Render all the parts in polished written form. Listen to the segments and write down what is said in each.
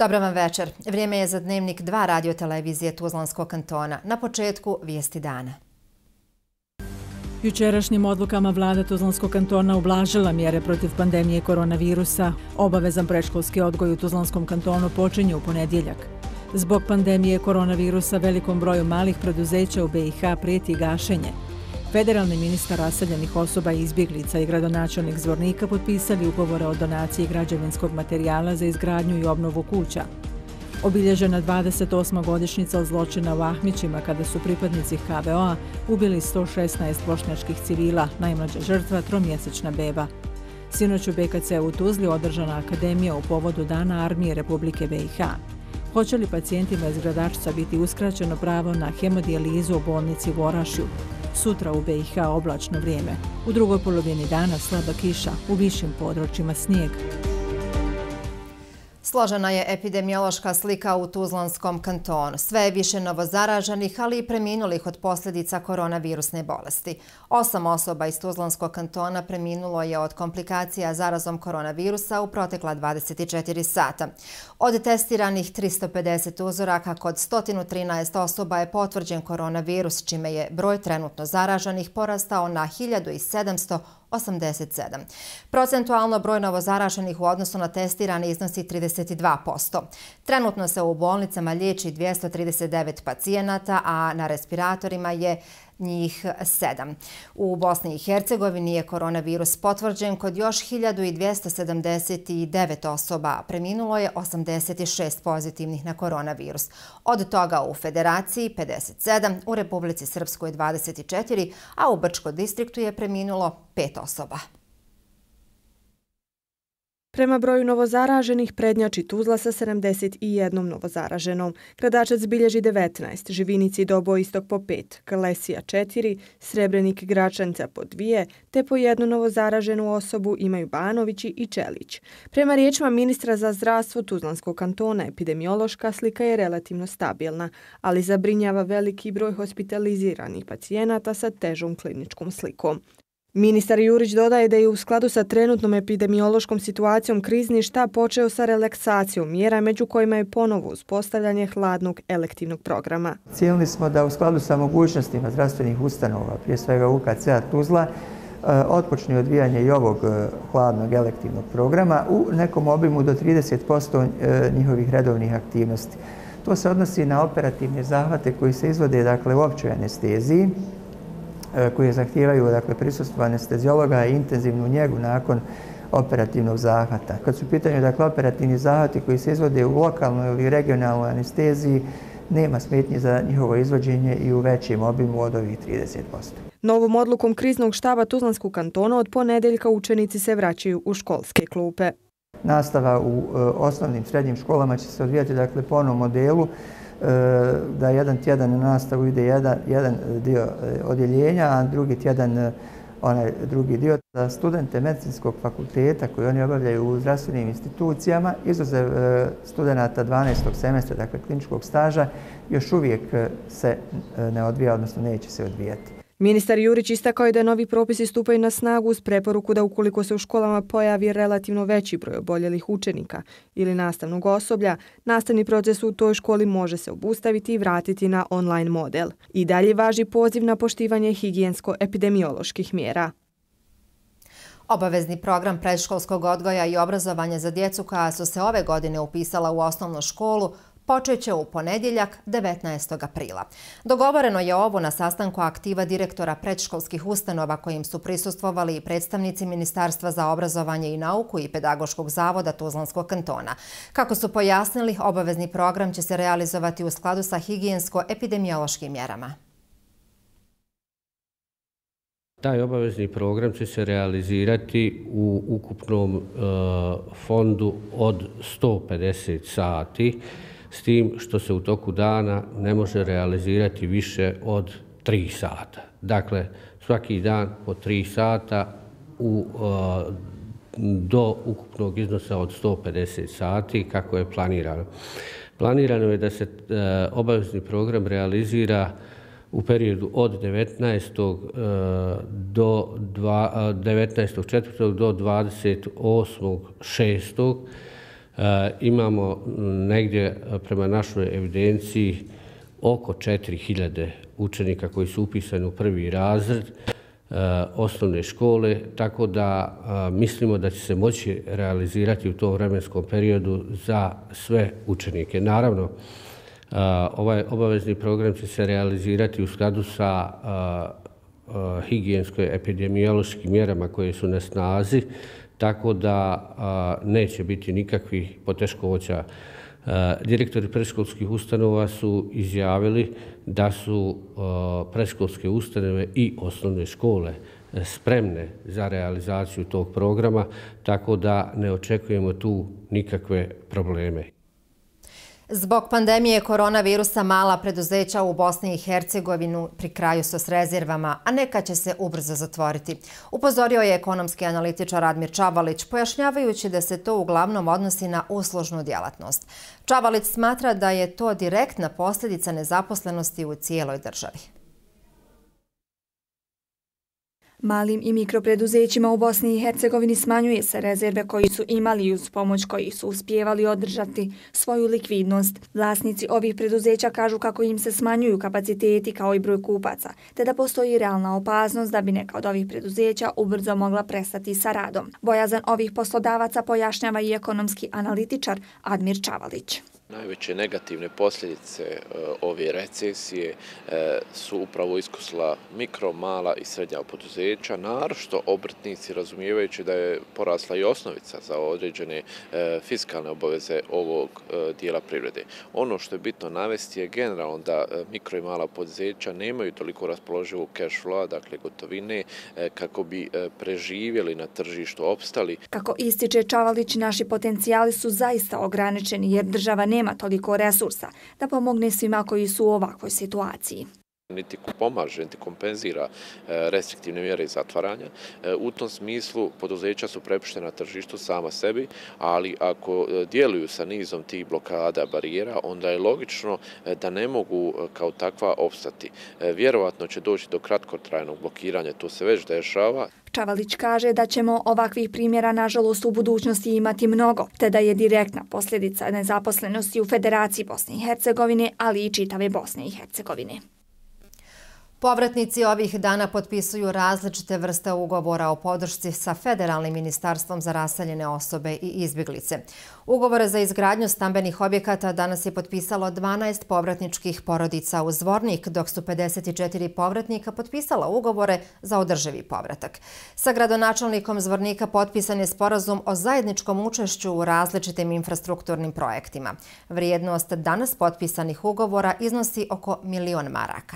Dobro vam večer. Vrijeme je za Dnevnik 2 radiotelevizije Tuzlanskog kantona. Na početku vijesti dana. Jučerašnjim odlukama vlada Tuzlanskog kantona ublažila mjere protiv pandemije koronavirusa. Obavezan predškolski odgoj u Tuzlanskom kantonu počinje u ponedjeljak. Zbog pandemije koronavirusa velikom broju malih preduzeća u BiH prijeti gašenje. Federalni ministar raseljenih osoba i izbjeglica i gradonačelnik Zvornika potpisali ugovore o donaciji građevinskog materijala za izgradnju i obnovu kuća. Obilježena 28. godišnjica od zločina u Ahmićima kada su pripadnici HVO-a ubili 116 bošnjačkih civila, najmlađa žrtva tromjesečna beba. Sinoć u BKC u Tuzli održana akademija u povodu Dana armije Republike BiH. Hoće li pacijentima iz Gradačca biti uskraćeno pravo na hemodijalizu u bolnici u Orašju? Sutra u BiH oblačno vrijeme. U drugoj polovini dana slaba kiša, u višim područjima snijeg. Složena je epidemiološka slika u Tuzlanskom kantonu. Sve je više novozaraženih, ali i preminulih od posljedica koronavirusne bolesti. 8 osoba iz Tuzlanskog kantona preminulo je od komplikacija zarazom koronavirusa u protekla 24 sata. Od testiranih 350 uzoraka kod 113 osoba je potvrđen koronavirus, čime je broj trenutno zaraženih porastao na 1787. Procentualno broj novozaraženih u odnosu na testirani iznosi 32%. Trenutno se u bolnicama liječi 239 pacijenata, a na respiratorima je njih 7. U Bosni i Hercegovini je koronavirus potvrđen kod još 1279 osoba. Preminulo je 86 pozitivnih na koronavirus. Od toga u Federaciji 57, u Republici Srpskoj 24, a u Brčkom distriktu je preminulo 5 osoba. Prema broju novozaraženih prednjači Tuzla sa 71 novozaraženom. Gradačac bilježi 19, Živinici i Dobo Istok po 5, Krlesija 4, Srebrenik i Gračanca po 2, te po jednu novozaraženu osobu imaju Banovići i Čelić. Prema riječima ministra za zdravstvo Tuzlanskog kantona, epidemiološka slika je relativno stabilna, ali zabrinjava veliki broj hospitaliziranih pacijenata sa težom kliničkom slikom. Ministar Jurić dodaje da je u skladu sa trenutnom epidemiološkom situacijom krizni štab počeo sa relaksacijom mjera, među kojima je ponovo uspostavljanje hladnog elektivnog programa. Ciljili smo da u skladu sa mogućnostima zdravstvenih ustanova, prije svega UKC-a Tuzla, otpočne odvijanje i ovog hladnog elektivnog programa u nekom obimu do 30% njihovih redovnih aktivnosti. To se odnosi na operativne zahvate koji se izvode u općoj anesteziji, koje zahtijevaju prisustvo anesteziologa i intenzivnu njegu nakon operativnog zahvata. Kad su u pitanju operativni zahvati koji se izvode u lokalnoj ili regionalnoj anesteziji, nema smetnje za njihovo izvođenje i u većem obimu od ovih 30%. Novom odlukom kriznog štaba Tuzlanskog kantona od ponedeljka učenici se vraćaju u školske klupe. Nastava u osnovnim srednjim školama će se odvijati po onom modelu da jedan tjedan na nastavu ide jedan dio odjeljenja, a drugi tjedan onaj drugi dio. Za studente medicinskog fakulteta koji oni obavljaju u zdravstvenim institucijama, izuzev studenata 12. semestra, dakle kliničkog staža, još uvijek se ne odvija, odnosno neće se odvijati. Ministar Jurić istakao je da novi propisi stupaju na snagu uz preporuku da ukoliko se u školama pojavi relativno veći broj oboljelih učenika ili nastavnog osoblja, nastavni proces u toj školi može se obustaviti i vratiti na online model. I dalje važi poziv na poštivanje higijensko-epidemioloških mjera. Obavezni program predškolskog odgoja i obrazovanja za djecu koja su se ove godine upisala u osnovnu školu počet će u ponedjeljak 19. aprila. Dogovoreno je ovo na sastanku aktiva direktora predškolskih ustanova kojim su prisustvovali i predstavnici Ministarstva za obrazovanje i nauku i Pedagoškog zavoda Tuzlanskog kantona. Kako su pojasnili, obavezni program će se realizovati u skladu sa higijensko-epidemiološkim mjerama. Taj obavezni program će se realizirati u ukupnom fondu od 150 sati, s tim što se u toku dana ne može realizirati više od 3 sata. Dakle, svaki dan po 3 sata do ukupnog iznosa od 150 sati kako je planirano. Planirano je da se obavezni program realizira u periodu od 19.4. do 28.6. Imamo negdje prema našoj evidenciji oko 4000 učenika koji su upisani u prvi razred osnovne škole, tako da mislimo da će se moći realizirati u tom vremenskom periodu za sve učenike. Naravno, ovaj obavezni program će se realizirati u skladu sa higijensko-epidemiološkim mjerama koje su na snazi, tako da neće biti nikakvih poteškoća. Direktori predškolskih ustanova su izjavili da su predškolske ustanove i osnovne škole spremne za realizaciju tog programa, tako da ne očekujemo tu nikakve probleme. Zbog pandemije koronavirusa mala preduzeća u Bosni i Hercegovini pri kraju su s rezervama, a neka će se ubrzo zatvoriti. Upozorio je ekonomski analitičar Admir Čavalić, pojašnjavajući da se to uglavnom odnosi na uslužnu djelatnost. Čavalić smatra da je to direktna posljedica nezaposlenosti u cijeloj državi. Malim i mikropreduzećima u Bosni i Hercegovini smanjuje se rezerve koji su imali i uz pomoć kojih su uspijevali održati svoju likvidnost. Vlasnici ovih preduzeća kažu kako im se smanjuju kapaciteti kao i broj kupaca, te da postoji realna opasnost da bi neka od ovih preduzeća ubrzo mogla prestati sa radom. Bojazan ovih poslodavaca pojašnjava i ekonomski analitičar Admir Čavalić. Najveće negativne posljedice ove recesije su upravo iskusila mikro, mala i srednja poduzeća, naročito obrtnici, razumijevajući da je porasla i osnovica za određene fiskalne obaveze ovog dijela privrede. Ono što je bitno navesti je generalno da mikro i mala poduzeća nemaju toliko raspoloživog cash flowa, dakle gotovine, kako bi preživjeli na tržištu, opstali. Kako ističe Čavalić, naši potencijali su zaista ograničeni jer država nema toliko resursa da pomogne svima koji su u ovakvoj situaciji. Niti pomaže, niti kompenzira restriktivne mjere zatvaranja. U tom smislu poduzeća su prepuštena na tržištu sama sebi, ali ako djeluju sa nizom tih blokada, barijera, onda je logično da ne mogu kao takva opstati. Vjerovatno će doći do kratkotrajnog blokiranja, to se već dešava. Čavalić kaže da ćemo ovakvih primjera nažalost u budućnosti imati mnogo, te da je direktna posljedica nezaposlenosti u Federaciji Bosne i Hercegovine, ali i čitave Bosne i Hercegovine. Povratnici ovih dana potpisuju različite vrste ugovora o podršci sa Federalnim ministarstvom za raseljene osobe i izbjeglice. Ugovore za izgradnju stambenih objekata danas je potpisalo 12 povratničkih porodica u Zvornik, dok su 54 povratnika potpisala ugovore za održivi povratak. Sa gradonačelnikom Zvornika potpisan je sporazum o zajedničkom učešću u različitim infrastrukturnim projektima. Vrijednost danas potpisanih ugovora iznosi oko 1.000.000 maraka.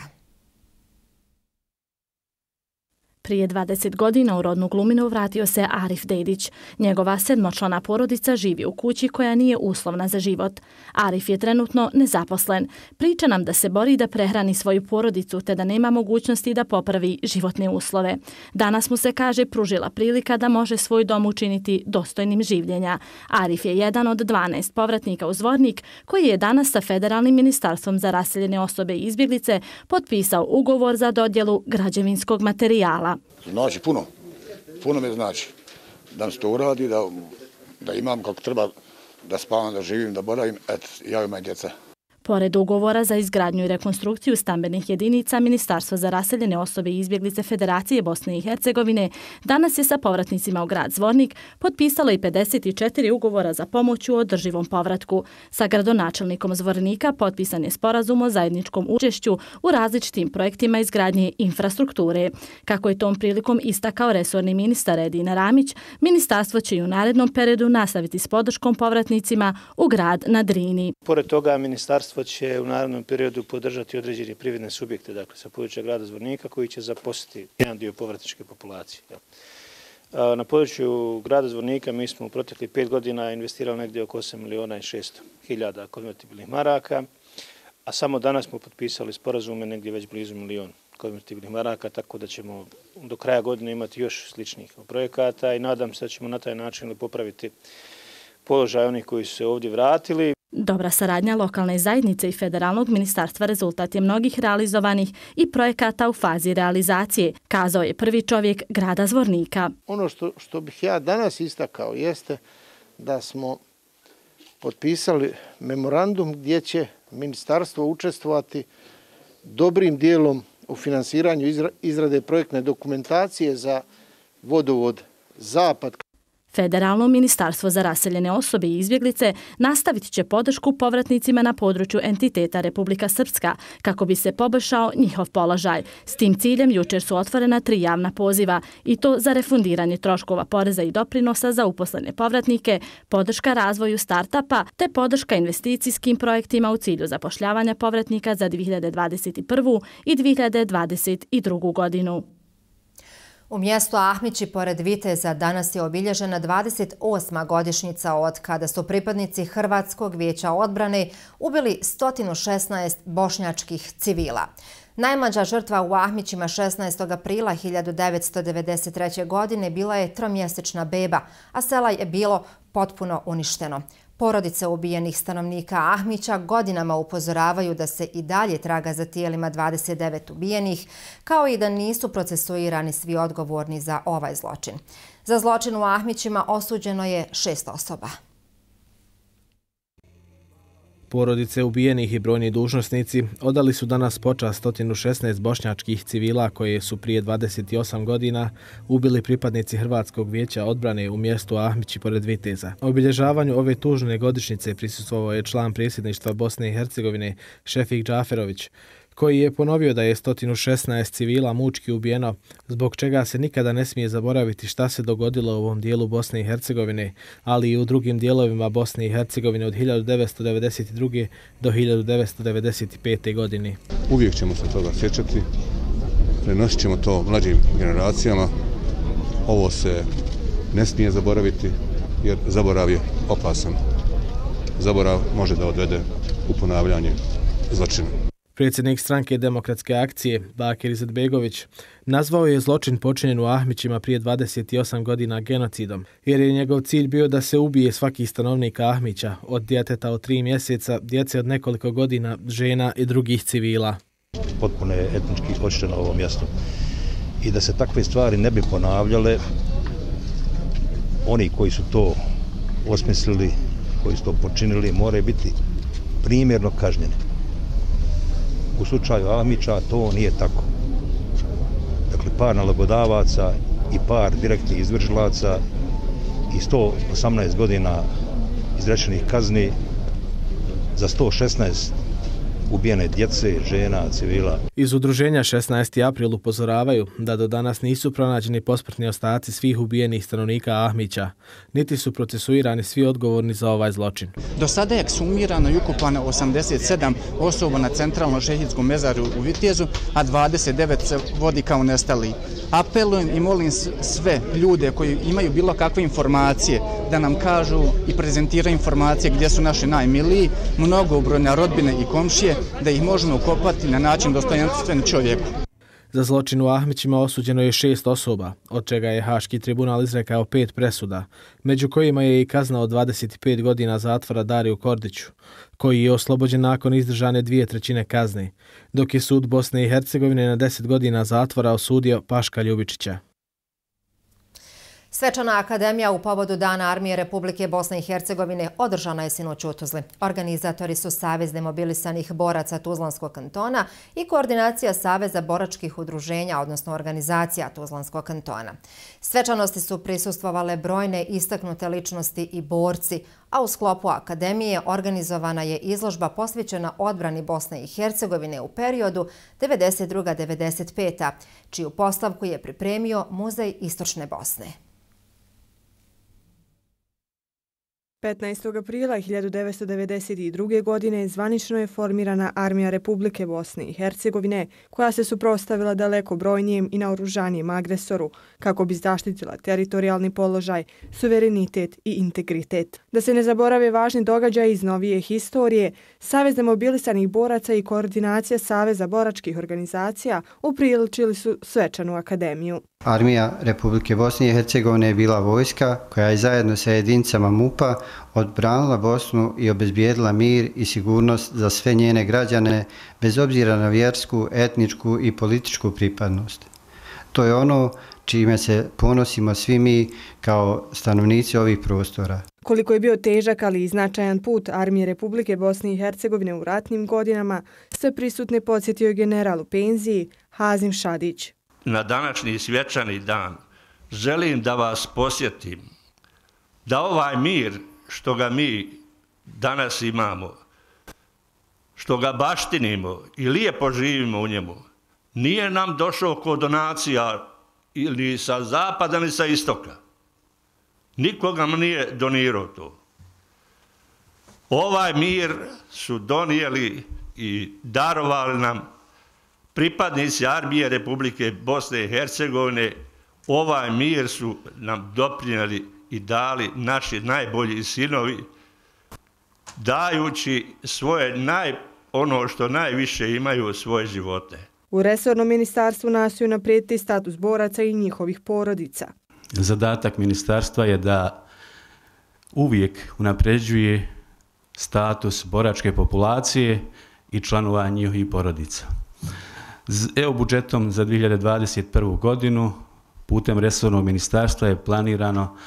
Prije 20 godina u rodnu Gluminu vratio se Arif Dedić. Njegova 7-člana porodica živi u kući koja nije uslovna za život. Arif je trenutno nezaposlen. Priča nam da se bori da prehrani svoju porodicu te da nema mogućnosti da popravi životne uslove. Danas mu se, kaže, pružila prilika da može svoj dom učiniti dostojnim življenja. Arif je jedan od 12 povratnika u Zvornik koji je danas sa Federalnim ministarstvom za raseljene osobe i izbjeglice potpisao ugovor za dodjelu građevinskog materijala. Znači puno mi znači da mi se to uradi, da imam kako treba, da spavam, da živim, da boravim, eto, ja i moja djeca. Pored ugovora za izgradnju i rekonstrukciju stambenih jedinica, Ministarstvo za raseljene osobe i izbjeglice Federacije Bosne i Hercegovine danas je sa povratnicima u grad Zvornik potpisalo i 54 ugovora za pomoć u održivom povratku. Sa gradonačelnikom Zvornika potpisan je sporazum o zajedničkom učešću u različitim projektima izgradnje infrastrukture. Kako je tom prilikom istakao resorni ministar Edin Ramić, ministarstvo će i u narednom periodu nastaviti s podrškom povratnicima u grad na Drini. Pored toga, ministarstvo će u narednom periodu podržati određene privredne subjekte, dakle sa područja grada Zvornika, koji će zaposliti jedan dio povratničke populacije. Na području grada Zvornika mi smo u proteklih 5 godina investirali negdje oko 8.600.000 konvertibilnih maraka, a samo danas smo potpisali sporazume negdje već blizu 1.000.000 konvertibilnih maraka, tako da ćemo do kraja godine imati još sličnih projekata i nadam se da ćemo na taj način popraviti položaj onih koji su se ovdje vratili. Dobra saradnja lokalne zajednice i federalnog ministarstva rezultat je mnogih realizovanih i projekata u fazi realizacije, kazao je prvi čovjek grada Zvornika. Ono što bih ja danas istakao jeste da smo potpisali memorandum gdje će ministarstvo učestvovati dobrim dijelom u finansiranju izrade projektne dokumentacije za vodovod Zapad. Federalno ministarstvo za raseljene osobe i izbjeglice nastavit će podršku povratnicima na području entiteta Republika Srpska kako bi se poboljšao njihov položaj. S tim ciljem jučer su otvorena 3 javna poziva i to za refundiranje troškova poreza i doprinosa za uposlene povratnike, podrška razvoju startapa te podrška investicijskim projektima u cilju zapošljavanja povratnika za 2021. i 2022. godinu. U mjestu Ahmići pored Viteza danas je obilježena 28. godišnjica od kada su pripadnici Hrvatskog vijeća odbrane ubili 116 bošnjačkih civila. Najmlađa žrtva u Ahmićima 16. aprila 1993. godine bila je 3-mjesečna beba, a sela je bilo potpuno uništeno. Porodice ubijenih stanovnika Ahmića godinama upozoravaju da se i dalje traga za tijelima 29 ubijenih, kao i da nisu procesuirani svi odgovorni za ovaj zločin. Za zločin u Ahmićima osuđeno je 6 osoba. Porodice ubijenih i brojni dužnosnici odali su danas počast 116 bošnjačkih civila koje su prije 28 godina ubili pripadnici Hrvatskog vijeća odbrane u mjestu Ahmići pored Viteza. Obilježavanju ove tužne godišnjice prisustvovao je član predsjedništva Bosne i Hercegovine Šefik Džaferović, koji je ponovio da je 116 civila mučki ubijeno, zbog čega se nikada ne smije zaboraviti šta se dogodilo u ovom dijelu Bosne i Hercegovine, ali i u drugim dijelovima Bosne i Hercegovine od 1992. do 1995. godine. Uvijek ćemo se toga sjećati, prenosit ćemo to mlađim generacijama. Ovo se ne smije zaboraviti jer zaborav je opasan. Zaborav može da odvede u ponavljanje zločina. Predsjednik stranke Demokratske akcije, Bakir Izetbegović, nazvao je zločin počinjen u Ahmićima prije 28 godina genocidom, jer je njegov cilj bio da se ubije svaki stanovnik Ahmića, od djeteta od 3 mjeseca, djece od nekoliko godina, žena i drugih civila. Potpuno je etnički očišćeno ovo mjesto. I da se takve stvari ne bi ponavljale, oni koji su to osmislili, koji su to počinili, moraju biti primjerno kažnjeni. U slučaju Ahmića to nije tako. Dakle, par nalogodavaca i par direktnih izvršilaca i 118 godina izrečenih kazni za 116 ubijene djece, žena, civila. Iz udruženja 16. april upozoravaju da do danas nisu pronađeni posmrtni ostaci svih ubijenih stanovnika Ahmića, niti su procesuirani svi odgovorni za ovaj zločin. Do sada je eksumirano i ukupano 87 osoba na centralnom šehidskom mezaru u Vitezu, a 29 se vodi kao nestali. Apelujem i molim sve ljude koji imaju bilo kakve informacije da nam kažu i prezentiraju informacije gdje su naši najmiliji, mnogobrojne rodbine i komšije, da ih možemo ukopati na način dostojanstven čovjeku. Za zločin u Ahmićima osuđeno je 6 osoba, od čega je Haški tribunal izrekao 5 presuda, među kojima je i kazna od 25 godina zatvora Dariju Kordiću, koji je oslobođen nakon izdržane 2/3 kazne, dok je sud Bosne i Hercegovine na 10 godina zatvora osudio Paška Ljubičića. Svečana akademija u povodu Dana armije Republike Bosne i Hercegovine održana je sinoć u Tuzli. Organizatori su Savez demobilisanih boraca Tuzlanskog kantona i Koordinacija Saveza boračkih udruženja, odnosno organizacija Tuzlanskog kantona. Svečanosti su prisustvovale brojne istaknute ličnosti i borci, a u sklopu akademije organizovana je izložba posvećena odbrani Bosne i Hercegovine u periodu 92-95, čiju postavku je pripremio Muzej Istočne Bosne. 15. aprila 1992. godine zvanično je formirana Armija Republike Bosne i Hercegovine, koja se suprotstavila daleko brojnijem i naoružanijem agresoru, kako bi zaštitila teritorijalni položaj, suverenitet i integritet. Da se ne zaborave važni događaji iz novije historije, Savez demobilisanih boraca i Koordinacija Saveza boračkih organizacija upriličili su svečanu akademiju. Armija Republike Bosne i Hercegovine je bila vojska koja je zajedno sa jedinicama MUP-a odbranila Bosnu i obezbijedila mir i sigurnost za sve njene građane bez obzira na vjersku, etničku i političku pripadnost. To je ono čime se ponosimo svi mi kao stanovnici ovih prostora. Koliko je bio težak, ali i značajan put Armije Republike Bosne i Hercegovine u ratnim godinama, sve prisutne podsjetio je general u penziji Hazim Šadić. Na današnji svečani dan želim da vas posjetim da ovaj mir što ga mi danas imamo, što ga baštinimo i lijepo živimo u njemu, nije nam došao kod donacija ili sa zapada ni sa istoka. Nikoga nam nije donirao to. Ovaj mir su donijeli i darovali nam pripadnici Armije Republike Bosne i Hercegovine. Ovaj mir su nam doprinijeli i dali naši najbolji sinovi, dajući ono što najviše imaju, svoje živote. U resornom ministarstvu nastoje unaprijediti status boraca i njihovih porodica. Zadatak ministarstva je da uvijek unapređuje status boračke populacije i članova njihovih porodica. EU budžetom za 2021. godinu putem resornog ministarstva je planirano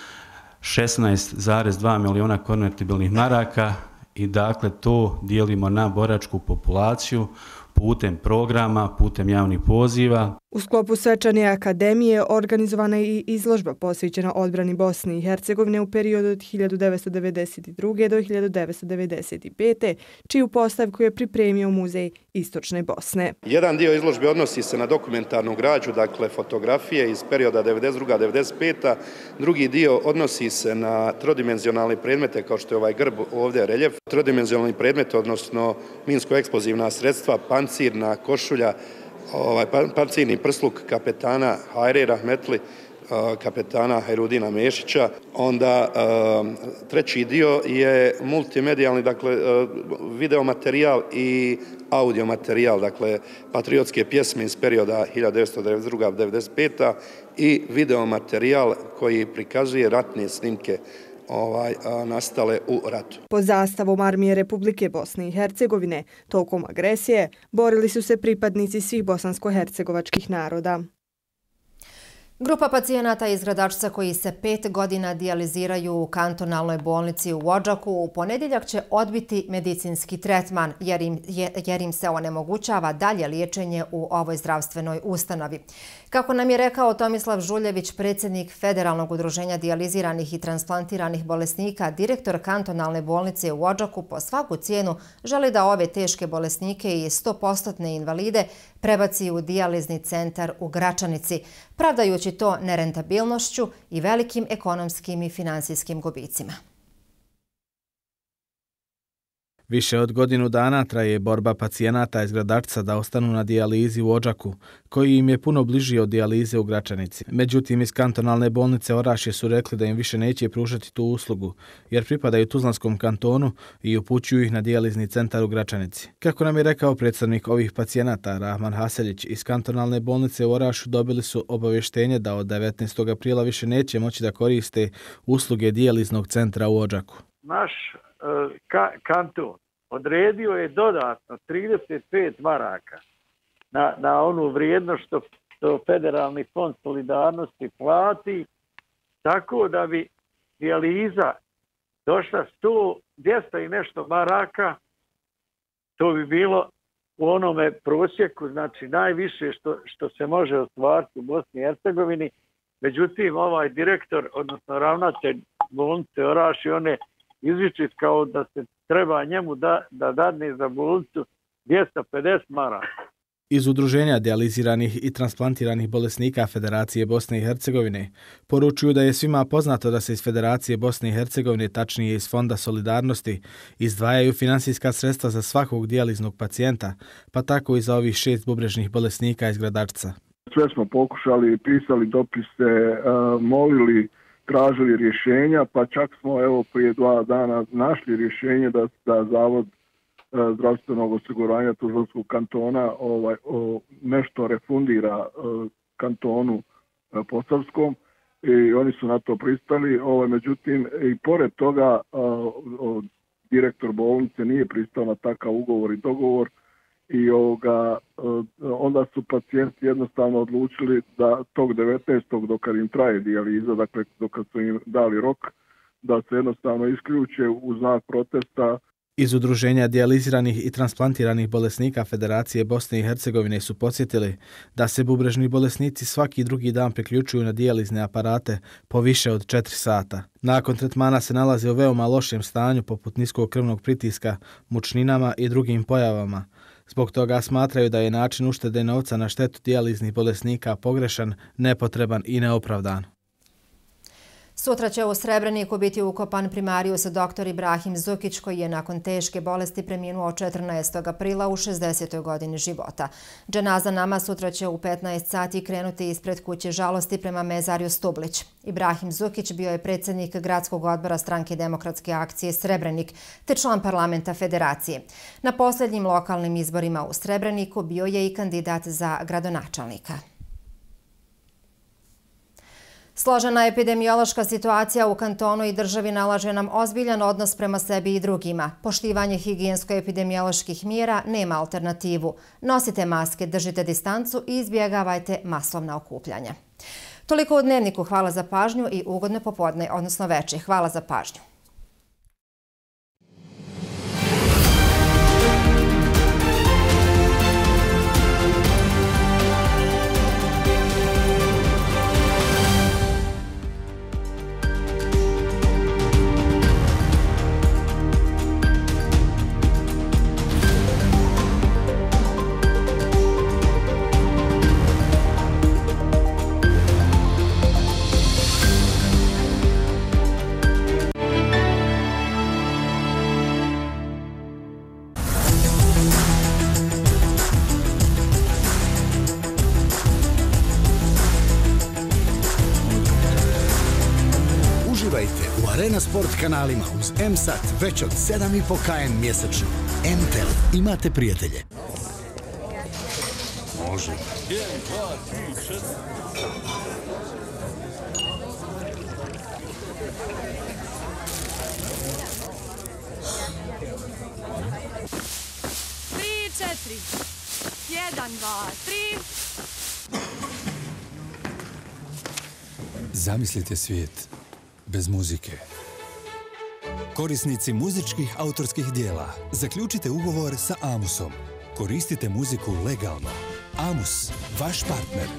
16,2 miliona konvertibilnih maraka i dakle to dijelimo na boračku populaciju putem programa, putem javnih poziva. U sklopu svečane akademije organizovana je i izložba posvećena odbrani Bosne i Hercegovine u periodu od 1992. do 1995. čiju postavku je pripremio Muzej Istočne Bosne. Jedan dio izložbe odnosi se na dokumentarnu građu, dakle fotografije iz perioda 1992-1995. Drugi dio odnosi se na trodimenzionalne predmete, kao što je ovaj grb ovdje reljef. Trodimenzionalni predmet, odnosno minsko-eksplozivna sredstva, pancirna košulja, pancirni prsluk kapetana Hajre Rahmetli, kapetana Hajrudina Mešića. Onda treći dio je multimedijalni, dakle videomaterijal i audiomaterijal, dakle patriotske pjesme iz perioda 1992-1995 i videomaterijal koji prikazuje ratne snimke nastale u ratu. Po zastavom Armije Republike Bosne i Hercegovine, tokom agresije, borili su se pripadnici svih bosansko-hercegovačkih naroda. Grupa pacijenata iz Gradačca koji se 5 godina dijaliziraju u kantonalnoj bolnici u Odžaku u ponedjeljak će odbiti medicinski tretman jer im se onemogućava dalje liječenje u ovoj zdravstvenoj ustanovi. Kako nam je rekao Tomislav Žuljević, predsjednik Federalnog udruženja dijaliziranih i transplantiranih bolesnika, direktor kantonalne bolnice u Odžaku po svaku cijenu želi da ove teške bolesnike i 100% invalide prebaci u dijalizni centar u Gračanici, pravdajući to nerentabilnošću i velikim ekonomskim i finansijskim gubicima. Više od godinu dana traje borba pacijenata iz Gradačca da ostanu na dijalizi u Odžaku, koji im je puno bliži od dijalize u Gračanici. Međutim, iz kantonalne bolnice Orašje su rekli da im više neće pružati tu uslugu, jer pripadaju Tuzlanskom kantonu i upućuju ih na dijalizni centar u Gračanici. Kako nam je rekao predstavnik ovih pacijenata, Rahman Haseljić, iz kantonalne bolnice u Orašu dobili su obavještenje da od 19. aprila više neće moći da koriste usluge dijaliznog centra u Odžaku. Naš kanton odredio je dodatno 35 maraka na onu vrijednost što Federalni fond solidarnosti plati, tako da bi dijaliza došla 200 i nešto maraka, to bi bilo u onome prosjeku, znači najviše što se može ostvariti u Bosni i Hercegovini. Međutim, ovaj direktor, odnosno ravnatelj bolnice Orašje, on je izričit kao da se treba njemu da dadne za bolnicu 250 maraka. Iz Udruženja dijaliziranih i transplantiranih bolesnika Federacije Bosne i Hercegovine poručuju da je svima poznato da se iz Federacije Bosne i Hercegovine, tačnije iz Fonda solidarnosti, izdvajaju finansijska sredstva za svakog dijaliznog pacijenta, pa tako i za ovih 6 bubrežnih bolesnika iz Gradačca. Sve smo pokušali, pisali dopise, molili, tražili rješenja, pa čak smo prije 2 dana našli rješenje da Zavod zdravstvenog osiguranja Tuzlanskog kantona nešto refundira kantonu Posavskom i oni su na to pristali. Međutim, i pored toga direktor bolnice nije pristao na takav ugovor i dogovor i onda su pacijenti jednostavno odlučili da tog 19. dokad im traje dijaliza, dakle dokad su im dali rok, da se jednostavno isključe u znak protesta. Iz Udruženja dijaliziranih i transplantiranih bolesnika Federacije Bosne i Hercegovine su podsjetili da se bubrežni bolesnici svaki drugi dan priključuju na dijalizne aparate po više od 4 sata. Nakon tretmana se nalaze u veoma lošem stanju poput niskog krvnog pritiska, mučninama i drugim pojavama. Zbog toga smatraju da je način uštede novca na štetu dijaliznih bolesnika pogrešan, nepotreban i neopravdan. Sutra će u Srebreniku biti ukopan primarijus dr. Ibrahim Zukić, koji je nakon teške bolesti preminuo 14. aprila u 60. godini života. Dženaza nama sutra će u 15 sati krenuti ispred kuće žalosti prema mezarju Stublić. Ibrahim Zukić bio je predsjednik gradskog odbora Stranke demokratske akcije Srebrenik te član parlamenta Federacije. Na posljednjim lokalnim izborima u Srebreniku bio je i kandidat za gradonačelnika. Složena epidemiološka situacija u kantonu i državi nalaže nam ozbiljan odnos prema sebi i drugima. Poštivanje higijensko-epidemioloških mjera nema alternativu. Nosite maske, držite distancu i izbjegavajte masovna okupljanja. Toliko u Dnevniku. Hvala za pažnju i ugodne popodne, odnosno večer. Hvala za pažnju. Arena Sport kanalima uz M-Sat već od 7,5 kn mjesečno. M-Tel. Imate prijatelje. Može. 1, 2, 3, 4. Zamislite svijet bez muzike. Korisnici muzičkih autorskih dijela, zaključite ugovor sa Amusom. Koristite muziku legalno. Amus, vaš partner.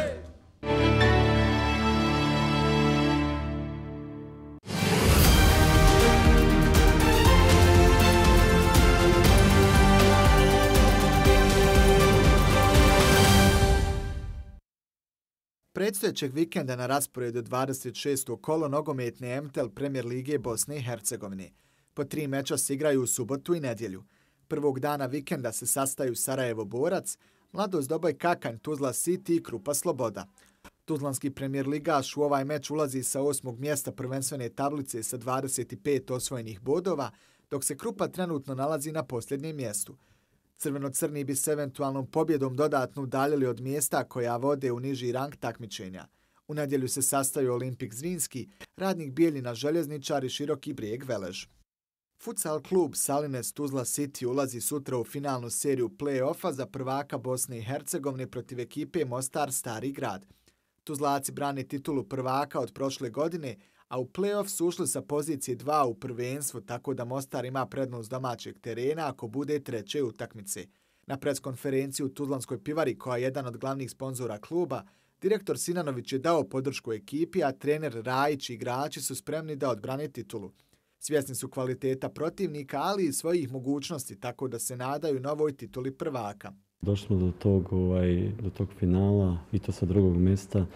Predstojećeg vikenda na rasporedu 26. kolo nogometne MTEL Premier Lige Bosne i Hercegovine. Po 3 meča se igraju u subotu i nedjelju. Prvog dana vikenda se sastaju Sarajevo Borac, Mladost Doboj Kakanj, Tuzla City i Krupa Sloboda. Tuzlanski Premier Ligaš u ovaj meč ulazi sa 8. mjesta prvenstvene tablice sa 25 osvojenih bodova, dok se Krupa trenutno nalazi na posljednjem mjestu. Crveno-crni bi s eventualnom pobjedom dodatno udaljili od mjesta koja vode u niži rang takmičenja. U nedjelju se sastaju Olimpik Zrinski, Radnik Bijeljina Željezničar i Široki Brijeg Velež. Futsal klub Salines Tuzla City ulazi sutra u finalnu seriju play-offa za prvaka Bosne i Hercegovine protiv ekipe Mostar Stari Grad. Tuzlaci brane titulu prvaka od prošle godine, a u play-off su ušli sa pozicije 2 u prvenstvu, tako da Mostar ima prednost domaćeg terena ako bude treće utakmice. Na preskonferenciji u Tuzlanskoj pivari, koja je jedan od glavnih sponzora kluba, direktor Sinanović je dao podršku ekipi, a trener Rajić i igrači su spremni da odbrane titulu. Svjesni su kvaliteta protivnika, ali i svojih mogućnosti, tako da se nadaju novoj tituli prvaka. Došli smo do tog finala i to sa drugog mjesta.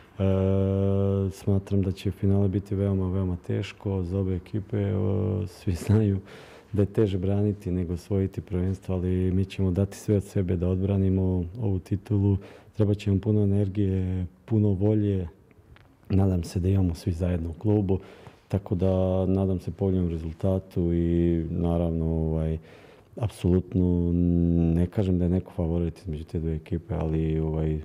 Smatram da će finale biti veoma teško za obe ekipe. Svi znaju da je teže braniti nego osvojiti prvenstvo, ali mi ćemo dati sve od sebe da odbranimo ovu titulu. Treba će nam puno energije, puno volje. Nadam se da imamo svi zajedno u klubu, tako da nadam se povoljnom rezultatu i naravno apsolutno ne kažem da je neko favorit između te dve ekipe, ali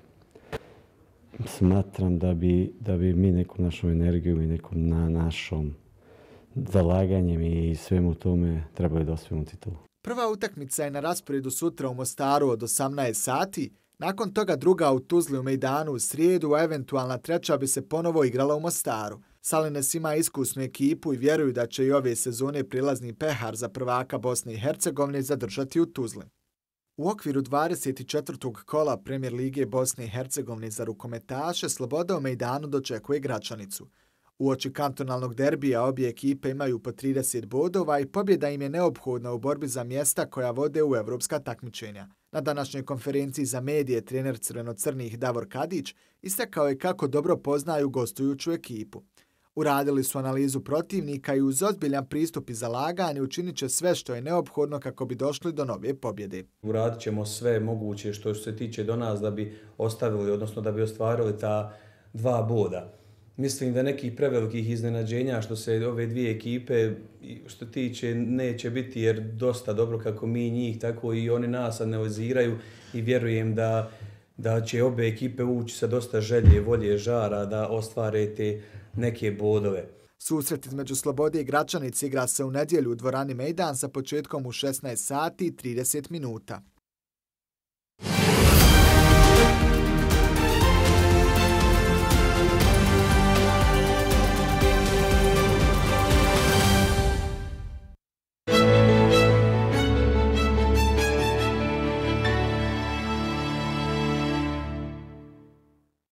smatram da bi mi nekom našom energijom i nekom našom zalaganjem i svemu tome trebali da osvojimo titulu. Prva utakmica je na rasporedu sutra u Mostaru od 18 sati, nakon toga druga u Tuzli u Mejdanu u srijedu, a eventualna treća bi se ponovo igrala u Mostaru. Salines ima iskusnu ekipu i vjeruju da će i ove sezone prilazni pehar za prvaka Bosne i Hercegovine zadržati u Tuzli. U okviru 24. kola Premijer Lige Bosne i Hercegovine za rukometaše Sloboda u Mejdanu dočekuje Gračanicu. Uoči kantonalnog derbija obje ekipe imaju po 30 bodova i pobjeda im je neophodna u borbi za mjesta koja vode u evropska takmičenja. Na današnjoj konferenciji za medije trener crveno-crnih Davor Kadić istakao je kako dobro poznaju gostujuću ekipu. Uradili su analizu protivnika i uz ozbiljan pristup i zalaganje učinit će sve što je neophodno kako bi došli do nove pobjede. Uradit ćemo sve moguće što se tiče do nas da bi ostavili, odnosno da bi ostvarili ta 2 boda. Mislim da nekih prevelikih iznenađenja što se ove dvije ekipe što tiče neće biti, jer dosta dobro kako mi njih, tako i oni nas analiziraju i vjerujem da će obe ekipe ući sa dosta želje, volje, žara da ostvare te neke bodove. Susret između Slobode i Gračanice igra se u nedjelju u dvorani Mejdan sa početkom u 16 sati i 30 minuta.